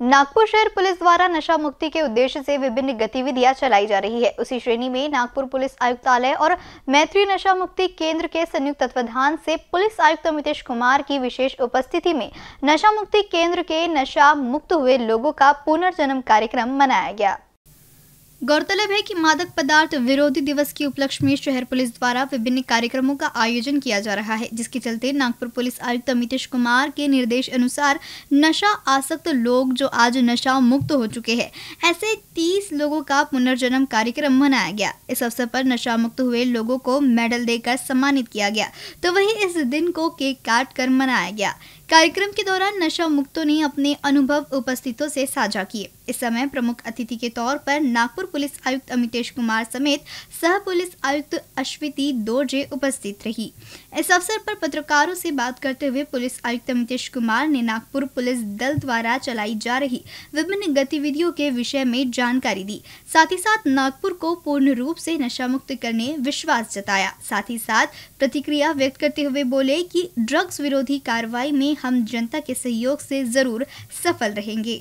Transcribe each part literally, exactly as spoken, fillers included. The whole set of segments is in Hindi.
नागपुर शहर पुलिस द्वारा नशा मुक्ति के उद्देश्य से विभिन्न गतिविधियां चलाई जा रही है। उसी श्रेणी में नागपुर पुलिस आयुक्तालय और मैत्री नशा मुक्ति केंद्र के संयुक्त तत्वाधान से पुलिस आयुक्त अमितेश कुमार की विशेष उपस्थिति में नशा मुक्ति केंद्र के नशा मुक्त हुए लोगों का पुनर्जन्म कार्यक्रम मनाया गया। गौरतलब है कि मादक पदार्थ विरोधी दिवस के उपलक्ष्य में शहर पुलिस द्वारा विभिन्न कार्यक्रमों का आयोजन किया जा रहा है, जिसके चलते नागपुर पुलिस आयुक्त अमितेश कुमार के निर्देश अनुसार नशा आसक्त लोग जो आज नशा मुक्त हो चुके हैं, ऐसे तीस लोगों का पुनर्जन्म कार्यक्रम मनाया गया। इस अवसर पर नशा मुक्त हुए लोगों को मेडल देकर सम्मानित किया गया, तो वहीं इस दिन को केक काट कर मनाया गया। कार्यक्रम के दौरान नशा मुक्तों ने अपने अनुभव उपस्थितों से साझा किए। इस समय प्रमुख अतिथि के तौर पर नागपुर पुलिस आयुक्त अमितेश कुमार समेत सह पुलिस आयुक्त अश्विति दोर्जे उपस्थित रही। इस अवसर पर पत्रकारों से बात करते हुए पुलिस आयुक्त अमितेश कुमार ने नागपुर पुलिस दल द्वारा चलाई जा रही विभिन्न गतिविधियों के विषय में जानकारी दी। साथ ही साथ नागपुर को पूर्ण रूप से नशा मुक्त करने विश्वास जताया। साथ ही साथ प्रतिक्रिया व्यक्त करते हुए बोले कि ड्रग्स विरोधी कार्रवाई में हम जनता के सहयोग से जरूर सफल रहेंगे।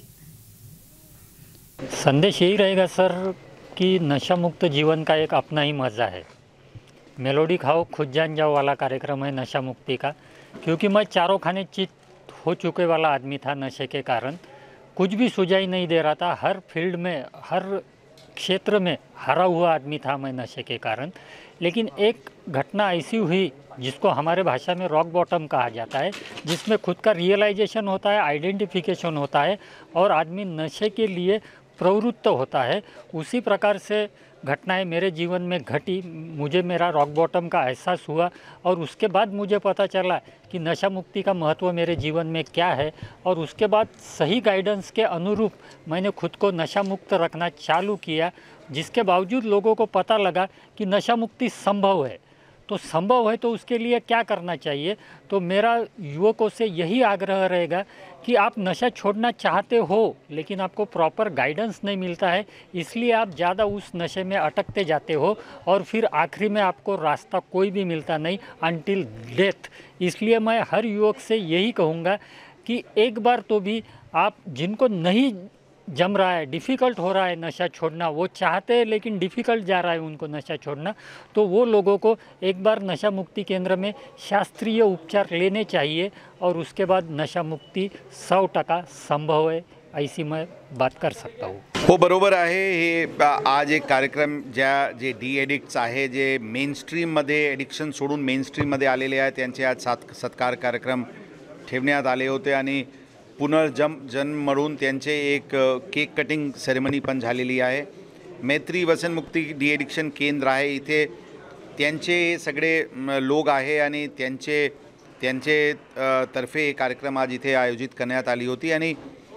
संदेश यही रहेगा सर कि नशा मुक्त जीवन का एक अपना ही मज़ा है। मेलोडी खाओ खुद जान जाओ वाला कार्यक्रम है नशा मुक्ति का, क्योंकि मैं चारों खाने चित हो चुके वाला आदमी था। नशे के कारण कुछ भी सुझाई नहीं दे रहा था, हर फील्ड में हर क्षेत्र में हारा हुआ आदमी था मैं नशे के कारण। लेकिन एक घटना ऐसी हुई जिसको हमारे भाषा में रॉक बॉटम कहा जाता है, जिसमें खुद का रियलाइजेशन होता है, आइडेंटिफिकेशन होता है और आदमी नशे के लिए प्रवृत्त होता है। उसी प्रकार से घटनाएं मेरे जीवन में घटी, मुझे मेरा रॉक बॉटम का एहसास हुआ और उसके बाद मुझे पता चला कि नशा मुक्ति का महत्व मेरे जीवन में क्या है। और उसके बाद सही गाइडेंस के अनुरूप मैंने खुद को नशा मुक्त रखना चालू किया, जिसके बावजूद लोगों को पता लगा कि नशा मुक्ति संभव है। तो संभव है तो उसके लिए क्या करना चाहिए। तो मेरा युवकों से यही आग्रह रहेगा कि आप नशा छोड़ना चाहते हो लेकिन आपको प्रॉपर गाइडेंस नहीं मिलता है, इसलिए आप ज़्यादा उस नशे में अटकते जाते हो और फिर आखिरी में आपको रास्ता कोई भी मिलता नहीं अनटिल डेथ। इसलिए मैं हर युवक से यही कहूँगा कि एक बार तो भी आप, जिनको नहीं जम रहा है, डिफ़िकल्ट हो रहा है नशा छोड़ना, वो चाहते हैं लेकिन डिफ़िकल्ट जा रहा है उनको नशा छोड़ना, तो वो लोगों को एक बार नशा मुक्ति केंद्र में शास्त्रीय उपचार लेने चाहिए और उसके बाद नशा मुक्ती सौ टका संभव है, ऐसी मैं बात कर सकता हूँ। हो बरोबर आहे। हे आज एक कार्यक्रम ज्या जे डी एडिक्ट्स आहे, जे मेनस्ट्रीममध्ये एडिक्शन सोडून मेनस्ट्रीममध्ये आलेले आहेत, त्यांचे आज सात सत्कार कार्यक्रम ठेवण्यात आले होते आणि पुनर्जम जन्म म्हणून त्यांचे एक केक कटिंग सेरेमनी पण झालेली आहे। मैत्री व्यसनमुक्ती डी एडिक्शन केंद्र आहे, इथे त्यांचे सगळे लोक आहे आणि त्यांचे त्यांचे तर्फे कार्यक्रम आज इथे आयोजित करण्यात आली होती आणि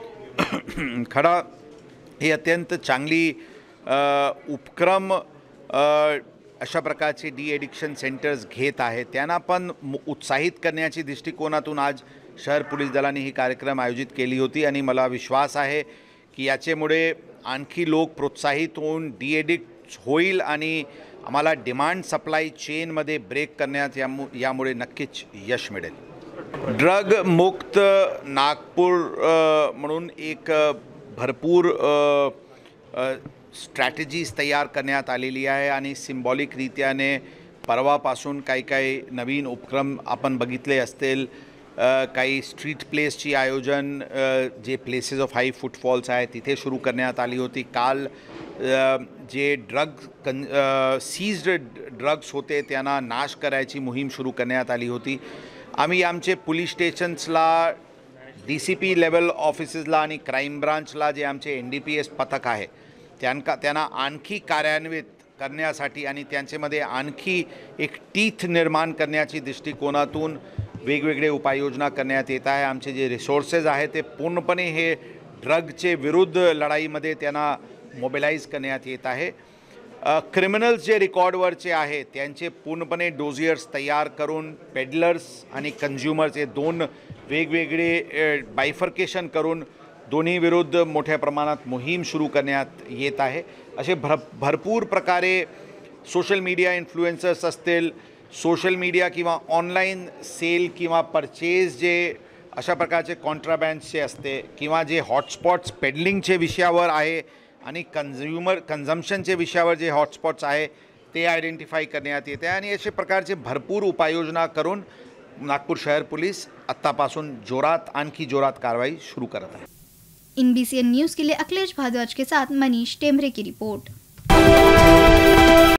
खरा हे अत्यंत चांगली उपक्रम अशा प्रकारचे डी एडिक्शन सेंटर्स घेत आहेत, त्यांना पण उत्साहित करण्याची दृष्टिकोनातून आज शहर पोलीस दलाने ही कार्यक्रम आयोजित केली होती आणि मला विश्वास आहे की याच्यामुळे आणखी लोक प्रोत्साहित होऊन डी एडिक्ट होईल आणि आम्हाला डिमांड सप्लाय चेनमध्ये ब्रेक करण्यात यामुळे नक्कीच यश मिळेल। ड्रग मुक्त नागपूर म्हणून एक भरपूर स्ट्रॅटेजीज तयार करण्यात आलेली आहे आणि सिम्बॉलिक रीत्याने परवापासून काही काही नवीन उपक्रम आपण बघितले असतील। काही स्ट्रीट प्लेसची आयोजन जे प्लेसेस ऑफ हाई फुटफॉल्स आहे तिथे सुरू करण्यात आली होती। काल जे ड्रग कन सीज्ड ड्रग्स होते त्यांना नाश करायची मोहीम सुरू करण्यात आली होती। आम्ही आमचे पोलीस स्टेशन्सला, डी सी पी लेवल ऑफिसेसला आणि क्राईम ब्रांचला जे आमचे एन डी पी एस पथक आहे त्यांना त्यांना आणखी कार्यान्वित करण्यासाठी आणि त्यांच्यामध्ये आणखी एक टीथ निर्माण करण्याची दृष्टिकोनातून वेगवेगळे उपाययोजना करण्यात येत आहे। आमचे जे रिसोर्सेस आहे ते पूर्णपणे हे ड्रगचे विरुद्ध लढाईमध्ये त्यांना मोबिलाइज करण्यात येत आहे। क्रिमिनल्स जे रेकॉर्डवरचे आहेत त्यांचे पूर्णपणे डोजियर्स तयार करून पेडलर्स आणि कन्झ्युमर्स हे दोन वेगवेगळे बायफर्केशन करून दोन्ही विरुद्ध मोठ्या प्रमाणात मोहीम सुरू करण्यात येत आहे। असे भर भरपूर प्रकारे सोशल मीडिया इन्फ्लुएन्सर्स असतील, सोशल मीडिया किंवा ऑनलाइन सेल किंवा परचेज जे अशा प्रकारचे कॉन्ट्राबँड्सचे असते किंवा जे हॉटस्पॉट्स पेडलिंगचे विषयावर आहे आणि कन्झ्युमर कन्झम्पशनचे विषयावर जे हॉटस्पॉट्स आहे ते आयडेंटिफाय करण्यात येते आणि अशा प्रकारचे भरपूर उपाययोजना करून नागपूर शहर पोलीस आत्तापासून जोरात आणखी जोरात कारवाई शुरू करत आहे। इन बी सी एन न्यूज़ के लिए अखिलेश भारद्वाज के साथ मनीष टेमरे की रिपोर्ट।